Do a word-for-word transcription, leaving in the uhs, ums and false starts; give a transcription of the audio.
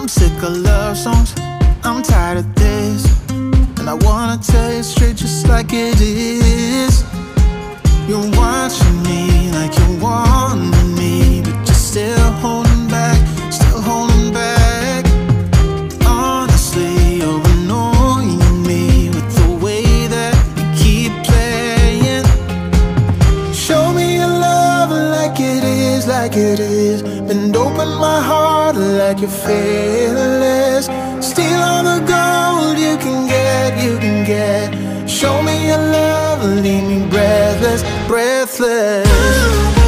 I'm sick of love songs, I'm tired of this, and I wanna tell you straight just like it is. You're watching me like you want me, but you're still holding back, still holding back. Honestly, you're annoying me with the way that you keep playing. Show me your love like it is, like it is. Bend open my heart like you're fearless. Steal all the gold you can get, you can get. Show me your love, leave me breathless, breathless.